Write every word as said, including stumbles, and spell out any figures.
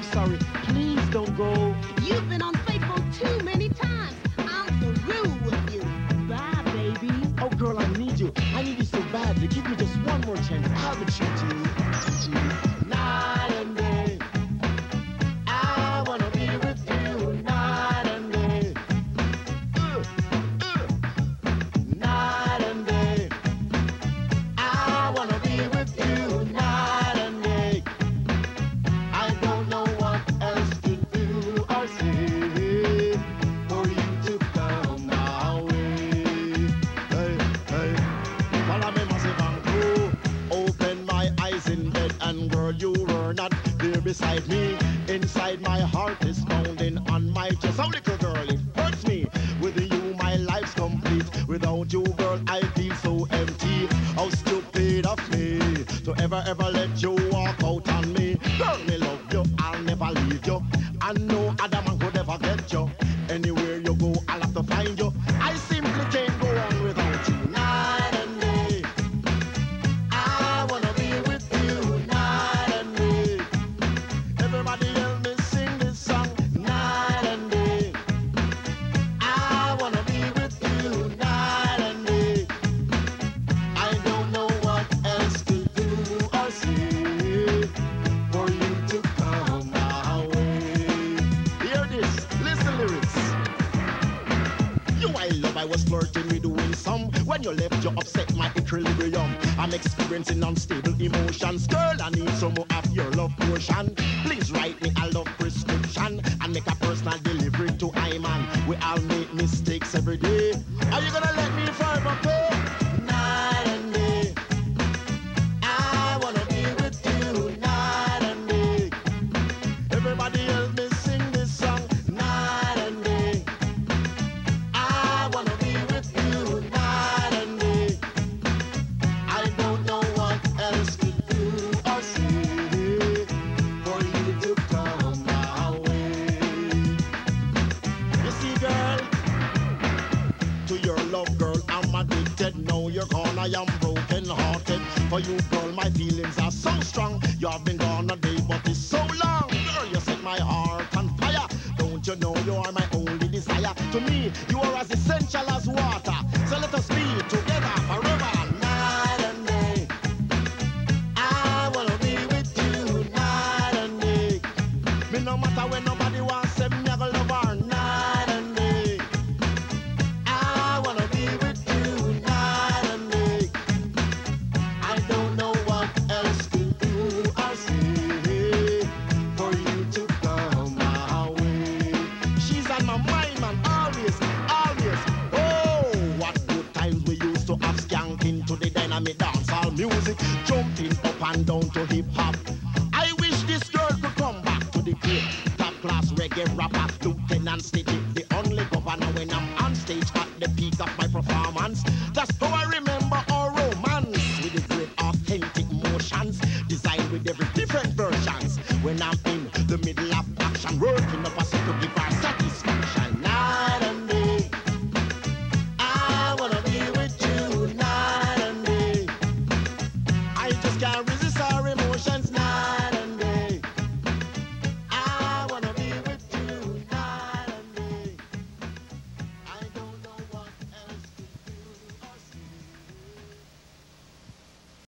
sorry. Please don't go. You've been unfaithful too many times. I'm through with you. Bye, baby. Oh, girl, I need you. I need you so badly. Give me just one more chance. I'll be true to you. To you. Night and day. I wanna be with you. Night and day. Uh, uh. Night and day. I wanna be with you. Night and day. I don't know what else to do or say for you to come my way. Hey, hey. Follow me, massive and cool. Open my eyes in bed, and girl, you were not there beside me. Inside my heart is pounding on my chest. Oh, little girl, it hurts me. With you, my life's complete. Without you, girl, I feel so empty. How stupid of me to ever, ever let you walk out on me. Girl, me love you, I'll never leave you. And no other man could ever get you. Anywhere you go, I'll have to find you. I simply can't go on without you. Night and day, I wanna be with you. Night and day, everybody help me sing this song. Night and day, I wanna be with you. Night and day, I don't know what else to do or say for you to come my way. Hear this, listen lyrics. You I love, I was flirting with doing some. When you left, you upset my equilibrium. I'm experiencing unstable emotions. Girl, I need some more of your love portion. Please write me a love prescription and make a personal delivery to Iman. We all make mistakes every day. Are you gonna let me forever go? Night and day, I wanna be with you. Night and day, everybody help me sing this song. Night and day, I wanna be with you. Night and day, I don't know what else to do or say for you to come my way. You see, girl, to your love, girl, I'm addicted. Now you're gone, I am broken hearted. For you, girl, my feelings are so strong. You have been gone a day, but it's so long. Girl, you set my heart on fire. Don't you know you are my only desire? To me, you are as essential as water. So let us be together forever. Night and day, I wanna be with you. Night and day, me no matter when nobody wants to me, I go love her. Night and day, I wanna be with you. Night and day, I don't know what else to do or say for you to come my way. She's on my mind, man, always, always. Oh, what good times we used to have, skanking to the dynamic dancehall music, jumping up and down to hip hop. I wish this girl could come back to the crib. Top class reggae rapper, Lieutenant Stitty, the only governor when I'm on stage at the peak of my performance. That's how I remember our romance with the great authentic motions, designed with every different versions. When I'm in the middle of action, working up a set to give her satisfaction. Night